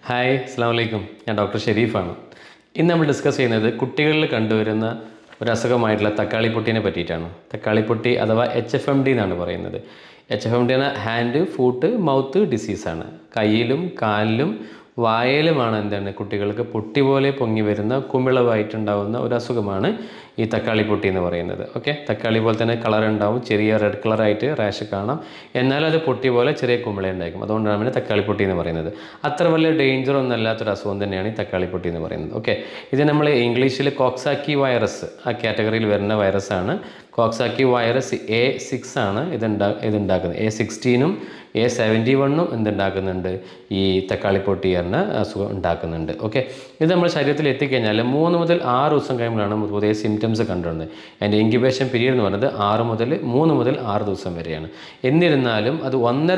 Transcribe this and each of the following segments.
Hi അസ്സാം വലൈക്കും. ഞാൻ ഡോക്ടർ ഷെരീഫാണ്. ഇന്ന് നമ്മൾ ഡിസ്കസ് ചെയ്യുന്നത് കുട്ടികളിൽ കണ്ടുവരുന്ന ഒരു അസുഖമായിട്ടുള്ള തക്കാളിപ്പൊട്ടിനെ പറ്റിയിട്ടാണ്. തക്കാളിപ്പൊട്ടി അഥവാ HFMD എന്നാണ് പറയുന്നത്. HFMD എന്ന ഹാൻഡ് ഫൂട്ട് മൗത്ത് ഡിസീസാണ്. കയ്യിലും കാലിലും വായയിലുമാണ് കുട്ടികൾക്ക് പൊട്ടി പോലെ പൊങ്ങി വരുന്ന കുമിളവായിട്ടുണ്ടാകുന്ന ഒരു അസുഖമാണ് ഈ തക്കാളിപ്പൊട്ടി എന്ന് പറയുന്നത്. ഓക്കെ, തക്കാളി പോലെ തന്നെ കളർ ഉണ്ടാവും, ചെറിയ റെഡ് കളറായിട്ട് റാഷ് കാണാം, എന്നാലും അത് പൊട്ടി പോലെ ചെറിയ കുമിള ഉണ്ടായിരിക്കും. അതുകൊണ്ടാണ് ഇതിനെ തക്കാളിപ്പൊട്ടി എന്ന് പറയുന്നത്. അത്ര വലിയ ഡേഞ്ചർ ഒന്നും അല്ലാത്തൊരു അസുഖം തന്നെയാണ് ഈ തക്കാളിപ്പൊട്ടി എന്ന് പറയുന്നത്. ഓക്കെ, ഇത് നമ്മൾ ഇംഗ്ലീഷിൽ കോക്സാക്കി വൈറസ് ആ കാറ്റഗറിയിൽ വരുന്ന വൈറസാണ്. കോക്സാക്കി വൈറസ് A6 ആണ് ഇതുണ്ടാക്കുന്നത്. A16ഉം A71ഉം എന്തുണ്ടാക്കുന്നുണ്ട്, ഈ തക്കാളിപ്പൊട്ടി എന്ന അസുഖം ഉണ്ടാക്കുന്നുണ്ട്. ഓക്കെ, ഇത് നമ്മുടെ ശരീരത്തിൽ എത്തിക്കഴിഞ്ഞാൽ 3 മുതൽ 6 ദിവസം കഴിയുമ്പോഴാണ് പുതിയ സിംറ്റംസ് കണ്ടുവരുന്നത്. അതിൻ്റെ ഇൻക്യുബേഷൻ പീരീഡ് എന്ന് പറയുന്നത് 3 മുതൽ 6 ദിവസം വരെയാണ്. എന്നിരുന്നാലും അത്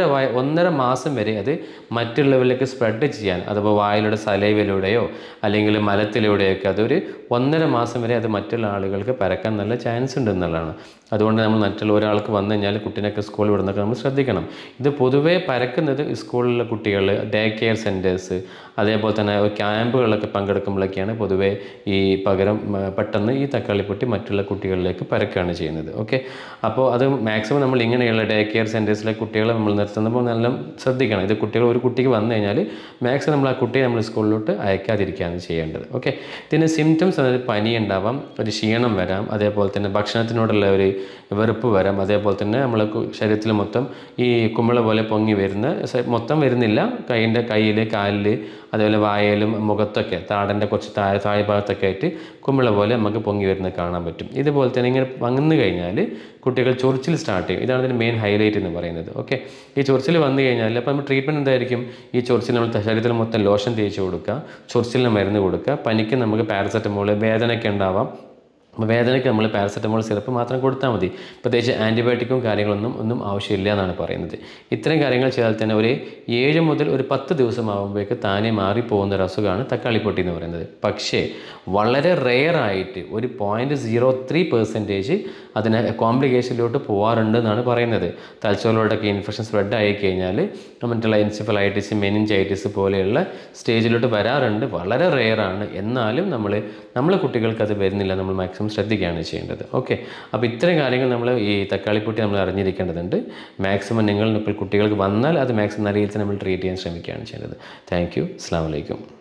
1.5 മാസം വരെ അത് മറ്റുള്ളവരിലേക്ക് സ്പ്രെഡ് ചെയ്യാൻ, അഥവാ വായിലൂടെ സലൈവയിലൂടെയോ അല്ലെങ്കിൽ മലത്തിലൂടെയൊക്കെ അതൊരു 1.5 മാസം വരെ അത് മറ്റുള്ള ആളുകൾക്ക് പരക്കാൻ നല്ല ചാൻസ് ഉണ്ട് എന്നുള്ളതാണ്. അതുകൊണ്ട് നമ്മൾ മറ്റുള്ള ഒരാൾക്ക് വന്നു കഴിഞ്ഞാൽ കുട്ടീനൊക്കെ സ്കൂളിൽ വിടുന്നൊക്കെ നമ്മൾ ശ്രദ്ധിക്കണം. ഇത് പൊതുവേ പരക്കുന്നത് സ്കൂളിലെ കുട്ടികൾ, ഡേ കെയർ സെൻറ്റേഴ്സ്, അതേപോലെ തന്നെ ക്യാമ്പുകളിലൊക്കെ പങ്കെടുക്കുമ്പോഴൊക്കെയാണ് പൊതുവേ ഈ പെട്ടെന്ന് ഈ തക്കാളിപ്പൊട്ടി മറ്റുള്ള കുട്ടികളിലേക്ക് പരക്കുകയാണ് ചെയ്യുന്നത്. ഓക്കെ, അപ്പോൾ അത് മാക്സിമം നമ്മൾ ഇങ്ങനെയുള്ള ഡേ കെയർ സെൻറ്റേഴ്സിലെ കുട്ടികളെ നമ്മൾ നിർത്തുമ്പോൾ നല്ല ശ്രദ്ധിക്കണം. ഇത് ഒരു കുട്ടിക്ക് വന്നു കഴിഞ്ഞാൽ മാക്സിമം നമ്മൾ ആ കുട്ടിയെ നമ്മൾ സ്കൂളിലോട്ട് അയക്കാതിരിക്കുകയാണ് ചെയ്യേണ്ടത്. ഓക്കെ, ഇതിന് സിംറ്റംസ് അതായത് പനി ഉണ്ടാവാം, ഒരു ക്ഷീണം വരാം, അതേപോലെ തന്നെ ഭക്ഷണത്തിനോടുള്ള ഒരു വെറുപ്പ് വരാം, അതേപോലെ തന്നെ നമ്മൾ ശരീരത്തിൽ മൊത്തം ഈ കുമിള പോലെ പൊങ്ങി മൊത്തം വരുന്നില്ല, കയ്യിൽ കാലിൽ അതേപോലെ വായയിലും മുഖത്തൊക്കെ താടൻ്റെ കുറച്ച് താഴെ ഭാഗത്തൊക്കെ ആയിട്ട് കുമിള പോലെ നമുക്ക് പൊങ്ങി വരുന്നത് കാണാൻ പറ്റും. ഇതുപോലെ തന്നെ ഇങ്ങനെ വന്നു കഴിഞ്ഞാൽ കുട്ടികൾ ചൊറിച്ചിൽ സ്റ്റാർട്ട് ചെയ്യും. ഇതാണ് ഇതിൻ്റെ മെയിൻ ഹൈലൈറ്റ് എന്ന് പറയുന്നത്. ഓക്കെ, ഈ ചൊറിച്ചിൽ വന്നു കഴിഞ്ഞാൽ അപ്പോൾ നമ്മൾ ട്രീറ്റ്മെൻറ്റ് എന്തായിരിക്കും? ഈ ചൊറിച്ചിൽ നമ്മൾ ശരീരത്തിൽ മൊത്തം ലോഷൻ തേച്ച് കൊടുക്കുക, ചൊറിച്ചിലിന് മരുന്ന് കൊടുക്കുക, പനിക്ക് നമുക്ക് പാരസെറ്റമോൾ, വേദനയൊക്കെ ഉണ്ടാവാം, അപ്പോൾ വേദനയ്ക്ക് നമ്മൾ പാരസെറ്റമോൾ സിറപ്പ് മാത്രം കൊടുത്താൽ മതി. പ്രത്യേകിച്ച് ആൻറ്റിബയോട്ടിക്കും കാര്യങ്ങളൊന്നും ആവശ്യമില്ല എന്നാണ് പറയുന്നത്. ഇത്തരം കാര്യങ്ങൾ ചെയ്താൽ തന്നെ ഒരു 7 മുതൽ 10 ദിവസം ആകുമ്പോഴേക്ക് താനെ മാറിപ്പോകുന്ന ഒരു അസുഖമാണ് തക്കാളിപ്പൊട്ടി എന്ന് പറയുന്നത്. പക്ഷേ വളരെ റെയറായിട്ട് ഒരു 0.03% അതിന് കോംപ്ലിക്കേഷനിലോട്ട് പോകാറുണ്ട് എന്നാണ് പറയുന്നത്. തലച്ചോറിലോട്ടൊക്കെ ഇൻഫെക്ഷൻ സ്പ്രെഡ് ആയി കഴിഞ്ഞാൽ മറ്റുള്ള എൻസെഫലൈറ്റിസ്, മെനിഞ്ചൈറ്റിസ് പോലെയുള്ള സ്റ്റേജിലോട്ട് വരാറുണ്ട്. വളരെ റെയറാണ്. എന്നാലും നമ്മളെ കുട്ടികൾക്ക് അത് വരുന്നില്ല. നമ്മൾ മാക്സിമം ശ്രദ്ധിക്കുകയാണ് ചെയ്യേണ്ടത്. ഓക്കെ, അപ്പോൾ ഇത്തരം കാര്യങ്ങൾ നമ്മൾ ഈ തക്കാളിപ്പൊട്ടി നമ്മൾ അറിഞ്ഞിരിക്കേണ്ടതുണ്ട്. മാക്സിമം കുട്ടികൾക്ക് വന്നാൽ അത് മാക്സിമം നല്ല രീതിയിൽ നമ്മൾ ട്രീറ്റ് ചെയ്യാൻ ശ്രമിക്കുകയാണ് ചെയ്യേണ്ടത്. Thank you. അസ്സലാമു അലൈക്കും.